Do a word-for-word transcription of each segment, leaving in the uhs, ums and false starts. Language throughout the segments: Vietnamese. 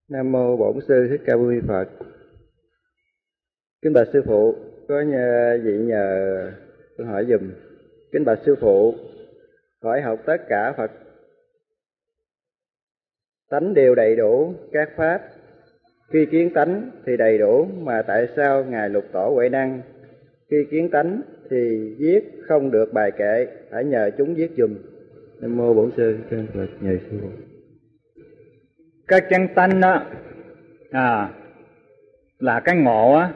Nam mô Bổn Sư Thích Ca Mâu Ni Phật. Kính bạch sư phụ, có nhờ, vị nhờ tôi hỏi dùm. Kính bạch sư phụ, hỏi học tất cả Phật tánh đều đầy đủ các pháp, khi kiến tánh thì đầy đủ, mà tại sao ngài Lục Tổ Huệ Năng khi kiến tánh thì viết không được bài kệ, phải nhờ chúng viết dùm? Nam mô Bổn Sư Thích Ca Phật. Nhờ sư phụ. Cái chân tánh đó à, là cái ngộ á,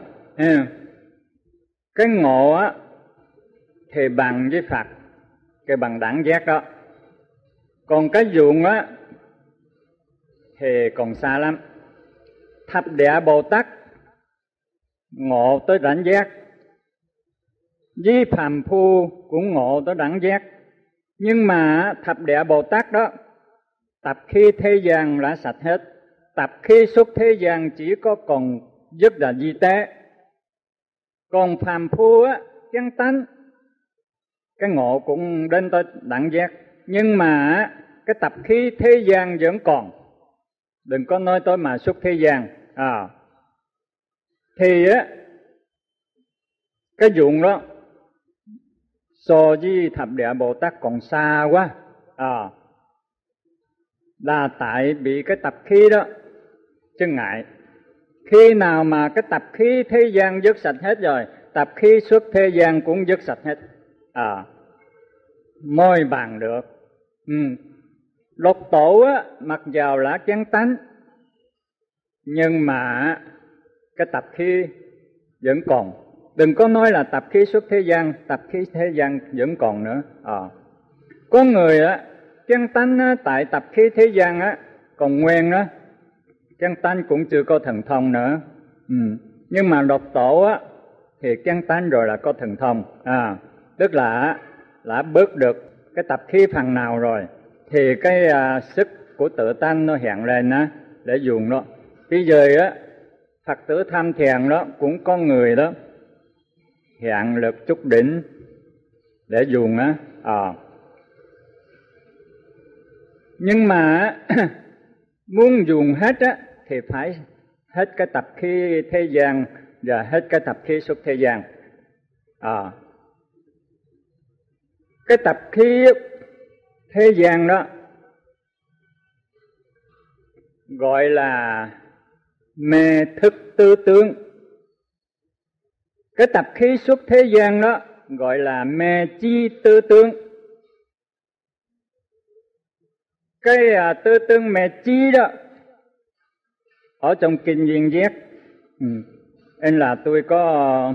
cái ngộ á thì bằng với Phật, cái bằng đẳng giác đó. Còn cái dụng á thì còn xa lắm. Thập địa Bồ Tát ngộ tới đẳng giác, với phàm phu cũng ngộ tới đẳng giác. Nhưng mà thập địa Bồ Tát đó, tập khi thế gian đã sạch hết, tập khi xuất thế gian chỉ có còn dứt là di tế. Còn phàm phu á, chân tánh, cái ngộ cũng đến tới đẳng giác, nhưng mà cái tập khí thế gian vẫn còn. Đừng có nói tới mà xuất thế gian à. Thì á, cái dụng đó so với thập địa Bồ Tát còn xa quá à. Là tại bị cái tập khí đó chướng ngại. Khi nào mà cái tập khí thế gian dứt sạch hết rồi, tập khí xuất thế gian cũng dứt sạch hết à, mới bàn được. ừ. Lục Tổ á, mặc dầu là chân tánh, nhưng mà cái tập khí vẫn còn. Đừng có nói là tập khí xuất thế gian, tập khí thế gian vẫn còn nữa à. Có người á, chân tánh á, tại tập khí thế gian á còn nguyên á, chân tánh cũng chưa có thần thông nữa. ừ. Nhưng mà Lục Tổ á thì chân tánh rồi là có thần thông à, tức là đã bớt được cái tập khí phần nào rồi, thì cái à, sức của tự tánh nó hiện lên á để dùng đó. Bây giờ á, Phật tử tham thiền đó cũng có người đó hiện lực chút đỉnh để dùng á à. Nhưng mà muốn dùng hết á thì phải hết cái tập khí thế gian và hết cái tập khí xuất thế gian à. Cái tập khí thế gian đó gọi là mê thức tư tướng. Cái tập khí xuất thế gian đó gọi là mê chi tư tướng. Cái à, tư tướng mê chi đó ở trong kinh Viên Giác, ừ. Nên là tôi có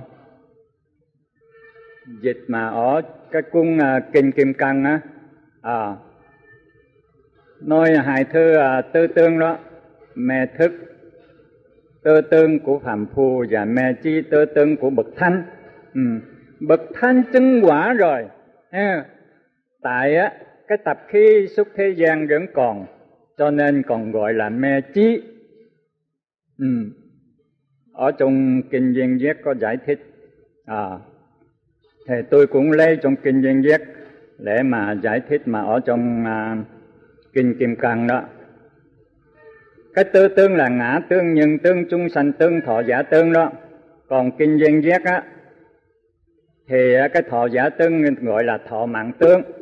dịch mà ở cái cuốn à, kinh Kim Cang á à, nói hai thứ à, tư tương đó, mê thức tư tương của phàm phu và mê chi tư tương của bậc thánh. ừ. Bậc thánh chứng quả rồi à, tại á cái tập khí xuất thế gian vẫn còn, cho nên còn gọi là mê chi. ừ. Ở trong kinh Viên Giác có giải thích à, thì tôi cũng lấy trong kinh Viên Giác để mà giải thích mà ở trong à, kinh Kim Cang đó. Cái tư tương là ngã tương, nhân tương, chung sanh tương, thọ giả tương đó. Còn kinh Viên Giác á thì cái thọ giả tương gọi là thọ mạng tương.